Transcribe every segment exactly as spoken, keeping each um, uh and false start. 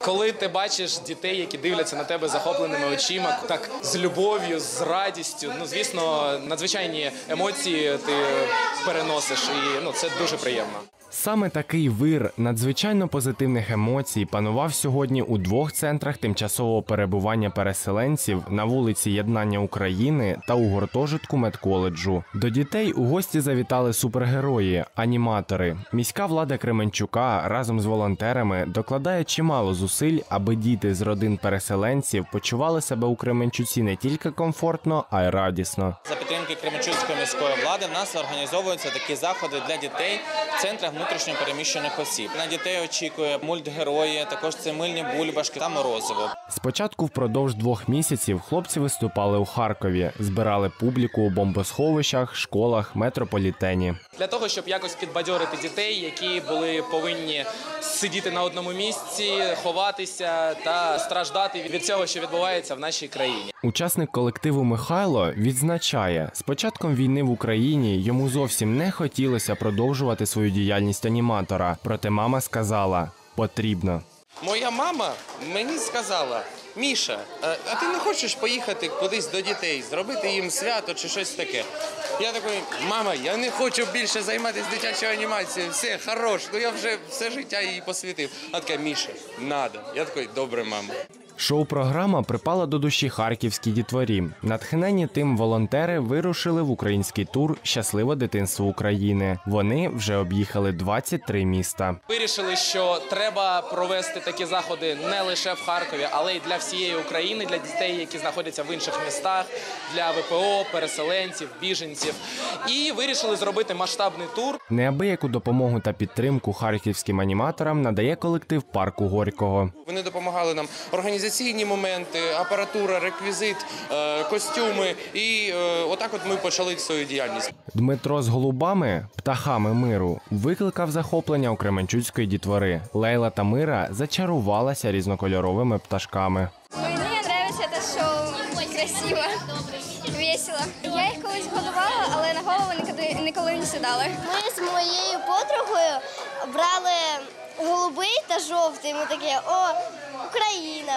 Коли ти бачиш дітей, які дивляться на тебе захопленими очима, так з любов'ю, з радістю, ну, звісно, надзвичайні емоції ти переносиш, і ну, це дуже приємно. Саме такий вир надзвичайно позитивних емоцій панував сьогодні у двох центрах тимчасового перебування переселенців на вулиці Єднання України та у гуртожитку медколеджу. До дітей у гості завітали супергерої, аніматори. Міська влада Кременчука разом з волонтерами докладає чимало зусиль, аби діти з родин переселенців почували себе у Кременчуці не тільки комфортно, а й радісно. За підтримки Кременчуцької міської влади в нас організовуються такі заходи для дітей в центрах внутрішньо переміщених осіб. На дітей очікує мультгерої, також це мильні бульбашки та морозиво. Спочатку впродовж двох місяців хлопці виступали у Харкові, збирали публіку у бомбосховищах, школах, метрополітені. Для того, щоб якось підбадьорити дітей, які були повинні сидіти на одному місці, ховатися та страждати від цього, що відбувається в нашій країні. Учасник колективу Михайло відзначає, з початком війни в Україні йому зовсім не хотілося продовжувати свою діяльність аніматора. Проте мама сказала – потрібно. Моя мама мені сказала: Міша, а ти не хочеш поїхати кудись до дітей, зробити їм свято чи щось таке? Я такий: мама, я не хочу більше займатися дитячою анімацією, все, хорош, ну я вже все життя їй посвятив. Вона така: Міша, надо. Я такий: добре, мама. Шоу-програма припала до душі харківській дітворі. Натхнені тим волонтери вирушили в український тур «Щасливе дитинство України». Вони вже об'їхали двадцять три міста. Вирішили, що треба провести такі заходи не лише в Харкові, але й для всієї України, для дітей, які знаходяться в інших містах, для ВПО, переселенців, біженців. І вирішили зробити масштабний тур. Неабияку допомогу та підтримку харківським аніматорам надає колектив парку Горького. Вони допомагали нам організаційні моменти, апаратура, реквізит, костюми. І отак от ми почали свою діяльність. Дмитро з голубами, птахами миру, викликав захоплення у кременчуцької дітвори. Лейла та Мира зачарувалася різнокольоровими пташками. Мені подобається це шоу, красиво, весело. Я їх колись годувала, але на голову ніколи, ніколи не сідали. Ми з моєю подругою брали голубий та жовтий. Ми такі: о, Україна!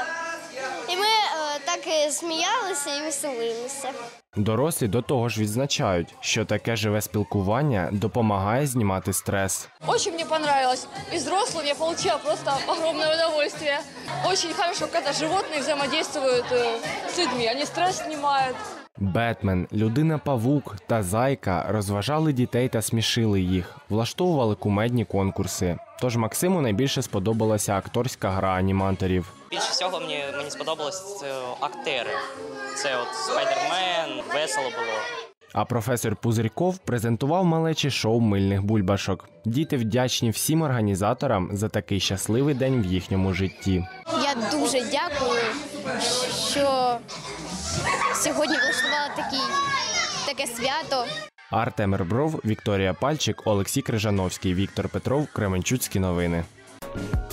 І ми е, так і сміялися і веселилися. Дорослі до того ж відзначають, що таке живе спілкування допомагає знімати стрес. Очень мне понравилось. Из взрослых я получила просто огромное удовольствие. Очень хорошо, когда животные взаимодействуют с людьми. Они стресс снимают. Бетмен, Людина-павук та Зайка розважали дітей та смішили їх, влаштовували кумедні конкурси. Тож Максиму найбільше сподобалася акторська гра аніматорів. Більше всього мені, мені сподобалось актери. Це от Спайдермен, весело було. А професор Пузирьков презентував малечі шоу мильних бульбашок. Діти вдячні всім організаторам за такий щасливий день в їхньому житті. Я дуже дякую, що сьогодні влаштувала такий, таке свято. Артем Ребров, Вікторія Пальчик, Олексій Крижановський, Віктор Петров, Кременчуцькі новини.